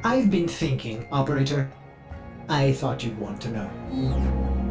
I've been thinking, Operator. I thought you'd want to know.